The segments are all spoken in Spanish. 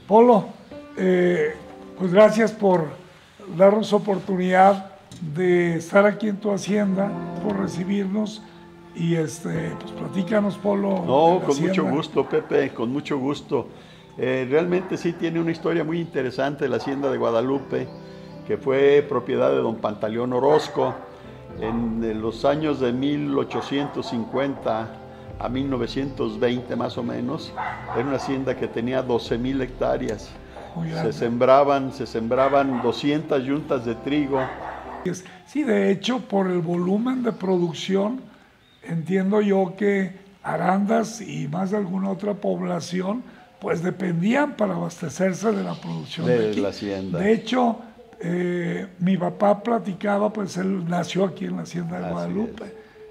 Polo, pues gracias por darnos oportunidad de estar aquí en tu hacienda, por recibirnos y pues platícanos, Polo. No, con mucho gusto, Pepe, con mucho gusto. Realmente sí tiene una historia muy interesante la hacienda de Guadalupe, que fue propiedad de don Pantaleón Orozco en los años de 1850 a 1920 más o menos. Era una hacienda que tenía 12,000 hectáreas. Se sembraban 200 yuntas de trigo. Sí, de hecho, por el volumen de producción, entiendo yo que Arandas y más de alguna otra población, pues dependían para abastecerse de la producción de la hacienda. De hecho, mi papá platicaba, pues él nació aquí en la hacienda de Guadalupe.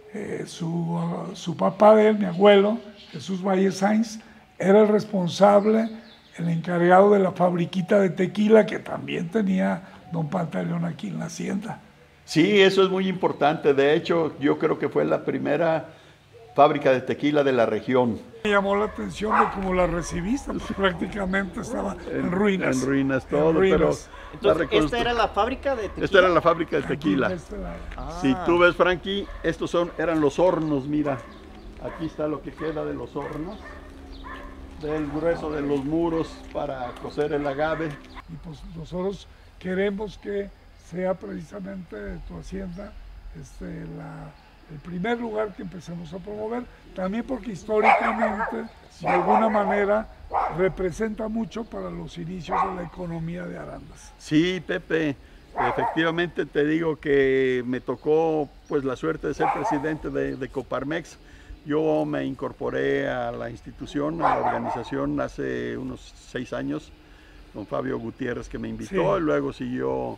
Su papá de él, mi abuelo, Jesús Valle Sainz, era el responsable, el encargado de la fabriquita de tequila que también tenía don Pantaleón aquí en la hacienda. Sí, eso es muy importante. De hecho, yo creo que fue la primera fábrica de tequila de la región. Me llamó la atención de cómo la recibiste, pues prácticamente estaba en ruinas. En ruinas todo, en ruinas. Pero... Entonces, ¿esta era la fábrica de tequila? Esta era la fábrica de tequila. Ah. Si tú ves, Frankie, estos eran los hornos, mira. Aquí está lo que queda de los hornos, del grueso de los muros para cocer el agave. Y pues nosotros queremos que sea precisamente de tu hacienda el primer lugar que empecemos a promover, también porque históricamente, de alguna manera, representa mucho para los inicios de la economía de Arandas. Sí, Pepe, efectivamente te digo que me tocó pues la suerte de ser presidente de Coparmex. Yo me incorporé a la institución, a la organización hace unos 6 años, don Fabio Gutiérrez que me invitó, sí. Y luego siguió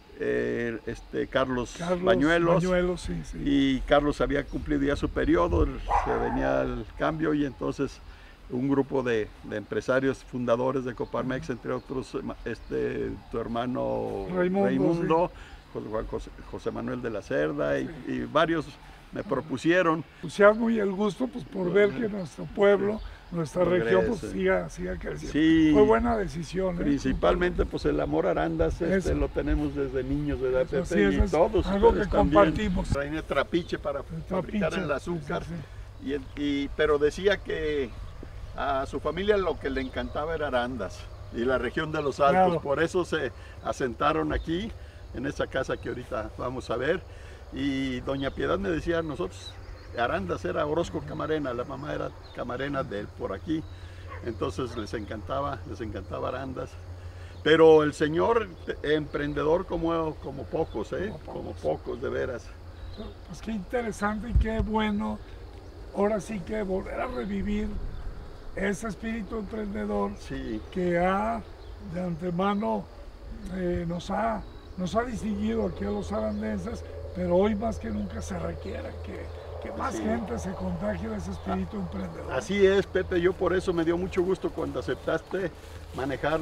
Carlos Bañuelos, sí. Y Carlos había cumplido ya su periodo, se venía el cambio y entonces un grupo de empresarios fundadores de Coparmex, entre otros tu hermano Raimundo, sí. José Manuel de la Cerda y varios me propusieron. El entusiasmo y el gusto pues por ver que nuestro pueblo, nuestra región pues siga creciendo. Sí, fue buena decisión. Principalmente pues el amor a Arandas lo tenemos desde niños, ¿verdad, Pepe? Sí, y todos algo que compartimos. Traen trapiche para fabricar el azúcar. Sí. Pero decía que a su familia lo que le encantaba era Arandas y la región de los Altos. Claro. Por eso se asentaron aquí, en esa casa que ahorita vamos a ver. Y doña Piedad me decía a nosotros, Arandas era Orozco Camarena, la mamá era Camarena de él por aquí, entonces les encantaba Arandas. Pero el señor emprendedor como pocos, como pocos de veras. Pues qué interesante y qué bueno, ahora sí que volver a revivir ese espíritu emprendedor que de antemano nos ha distinguido aquí a los arandenses, pero hoy más que nunca se requiere que más gente se contagie de ese espíritu emprendedor. Así es, Pepe, yo por eso me dio mucho gusto cuando aceptaste manejar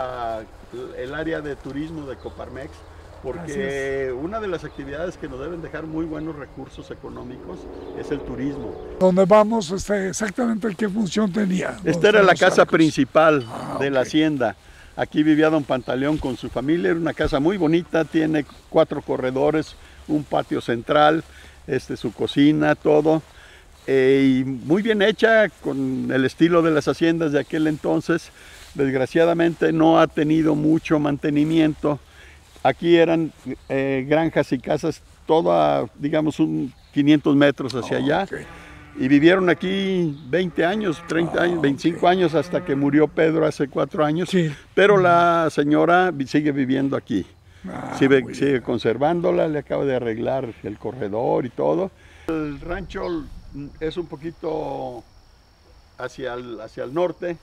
el área de turismo de Coparmex, porque una de las actividades que nos deben dejar muy buenos recursos económicos es el turismo. ¿Dónde vamos? Exactamente qué función tenía. Esta era la casa principal de la hacienda. Aquí vivía don Pantaleón con su familia, era una casa muy bonita, tiene 4 corredores, un patio central, su cocina, todo, y muy bien hecha, con el estilo de las haciendas de aquel entonces. Desgraciadamente no ha tenido mucho mantenimiento. Aquí eran granjas y casas, toda, digamos, 500 metros hacia allá. Y vivieron aquí 20 años, 30 años, 25 años, hasta que murió Pedro hace 4 años. Sí. Pero la señora sigue viviendo aquí. Sigue conservándola, le acaba de arreglar el corredor y todo. El rancho es un poquito hacia el norte.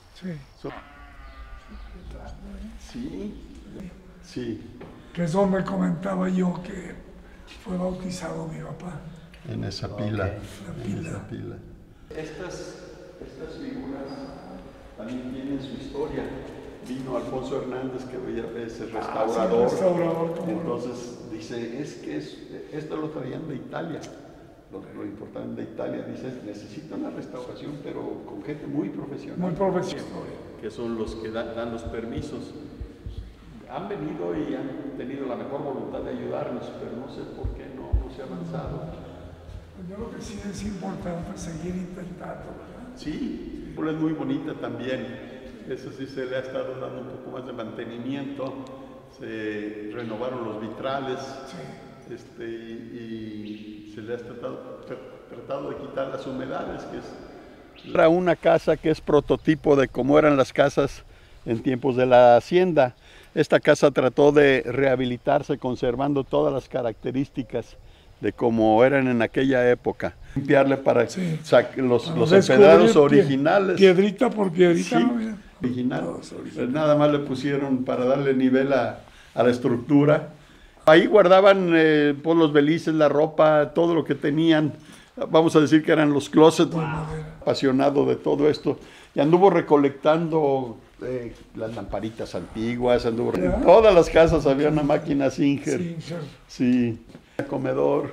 Sí. Que es donde comentaba yo que fue bautizado mi papá. En esa pila. En esa pila. Estas figuras también tienen su historia. Vino Alfonso Hernández, que es el restaurador. Entonces dice, esto lo traían de Italia. Lo importante de Italia, dice, necesita una restauración, pero con gente muy profesional. Muy profesional. que son los que dan los permisos. Han venido y han tenido la mejor voluntad de ayudarnos, pero no sé por qué no se ha avanzado. Yo creo que sí es importante seguir intentando, ¿verdad? Sí, es muy bonita también. Eso sí se le ha estado dando un poco más de mantenimiento. Se renovaron los vitrales, sí. Y se le ha tratado de quitar las humedades. Era una casa que es prototipo de cómo eran las casas en tiempos de la hacienda. Esta casa trató de rehabilitarse conservando todas las características de cómo eran en aquella época. Limpiarle para los empedrados originales. Piedrita por piedrita. Sí, ¿no? original. Nada más le pusieron para darle nivel a la estructura. Ahí guardaban pues, los belices, la ropa, todo lo que tenían. Vamos a decir que eran los closets. Wow. Apasionado de todo esto. Y anduvo recolectando las lamparitas antiguas. En todas las casas había una máquina Singer. Sí. Comedor.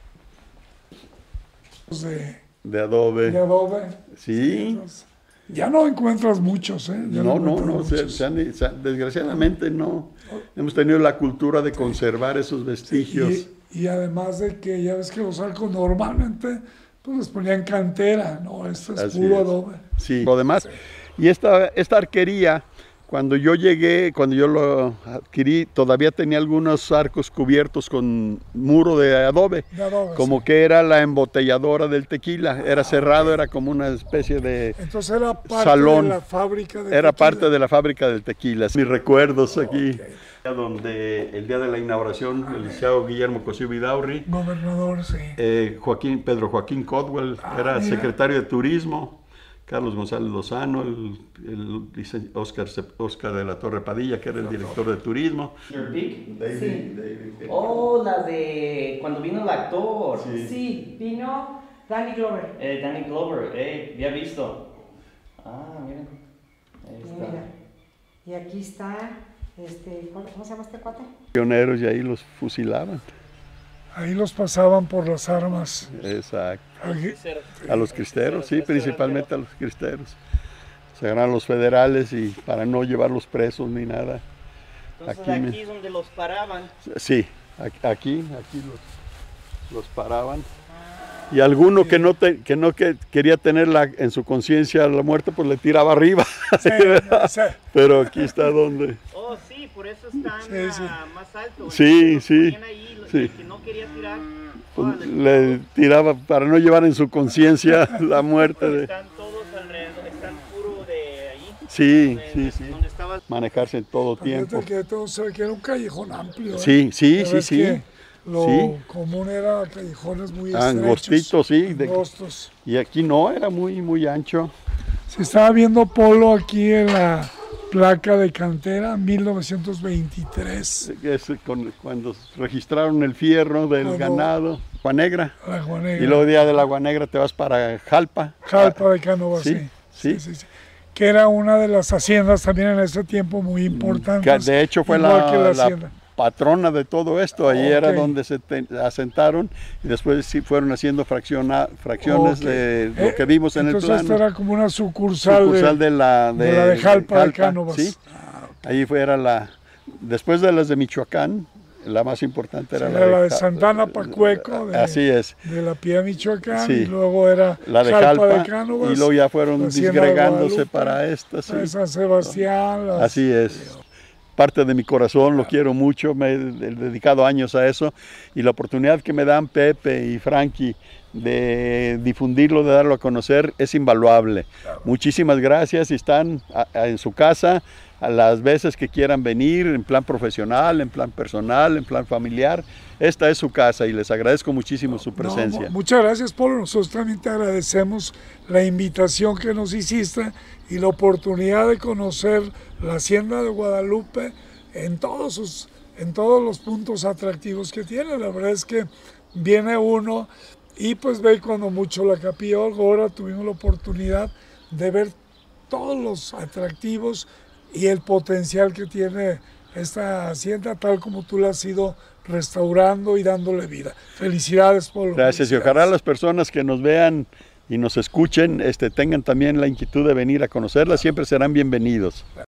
De adobe. De adobe. Sí. Ya no encuentras muchos, ¿eh? No, desgraciadamente no. Hemos tenido la cultura de conservar esos vestigios. Y además de que ya ves que los arcos normalmente pues les ponían cantera, ¿no? Esto es puro adobe. Sí, lo demás. Y esta arquería, cuando yo llegué, cuando yo lo adquirí, todavía tenía algunos arcos cubiertos con muro de adobe, como que era la embotelladora del tequila, era cerrado, era como una especie de Entonces era parte salón. De la fábrica de Era tequila. Parte de la fábrica del tequila. Mis recuerdos aquí, donde el día de la inauguración, el licenciado Guillermo Cosío Vidaurri, gobernador, sí. Pedro Joaquín Codwell, era secretario de Turismo. Carlos González Lozano, el Oscar de la Torre Padilla, que era el director de turismo. David. Oh, la de cuando vino el actor. Sí, vino Danny Glover. Danny Glover, ya he visto. Miren. Ahí está. Mira. Y aquí está, ¿cómo se llama este cuate? Pioneros, y ahí los fusilaban. Ahí los pasaban por las armas. Exacto. A los cristeros, sí, principalmente a los cristeros. Se ganaron los federales y para no llevarlos presos ni nada. Entonces aquí es donde los paraban. Sí, aquí los paraban. Y alguno que no quería tenerla en su conciencia la muerte, pues le tiraba arriba. Sí. Pero aquí está donde. Oh, sí, por eso están más altos. Sí. El que no quería tirar, pues le tiraba para no llevar en su conciencia la muerte. Están todos alrededor, están puro de ahí. Sí. Donde estaba... Manejarse en todo tiempo. Que era un callejón amplio. Sí. Lo común era callejones muy estrechos. Angostitos, sí. Angostos. Y aquí no, era muy ancho. Se estaba viendo Polo aquí en la placa de cantera, 1923. Es cuando registraron el fierro del ganado. Agua Negra. Agua Negra. Y luego día del Agua Negra te vas para Jalpa. Jalpa de Cánovas, sí. Que era una de las haciendas también en ese tiempo muy importantes. De hecho fue la patrona de todo esto, ahí era donde se asentaron y después sí fueron haciendo fracciones de lo que vimos en el plano. Entonces esta era como una sucursal de la de Jalpa de Cánovas. Sí. Ahí después de las de Michoacán, la más importante era la de Santana Pacueco, así es. De la Piedad Michoacán, y luego era la de Jalpa de Cánovas, y luego ya fueron disgregándose para esta. Sí. San Sebastián. Así es. Parte de mi corazón, lo quiero mucho, me he dedicado años a eso y la oportunidad que me dan Pepe y Frankie de difundirlo, de darlo a conocer, es invaluable. Muchísimas gracias y están en su casa a las veces que quieran venir, en plan profesional, en plan personal, en plan familiar. Esta es su casa y les agradezco muchísimo su presencia. Muchas gracias, Polo. Nosotros también te agradecemos la invitación que nos hiciste y la oportunidad de conocer la Hacienda de Guadalupe en todos los puntos atractivos que tiene. La verdad es que viene uno y pues ve cuando mucho la Capilla Ahora tuvimos la oportunidad de ver todos los atractivos y el potencial que tiene esta hacienda tal como tú la has ido restaurando y dándole vida. Felicidades, Polo. Gracias, y ojalá las personas que nos vean y nos escuchen, tengan también la inquietud de venir a conocerla, siempre serán bienvenidos.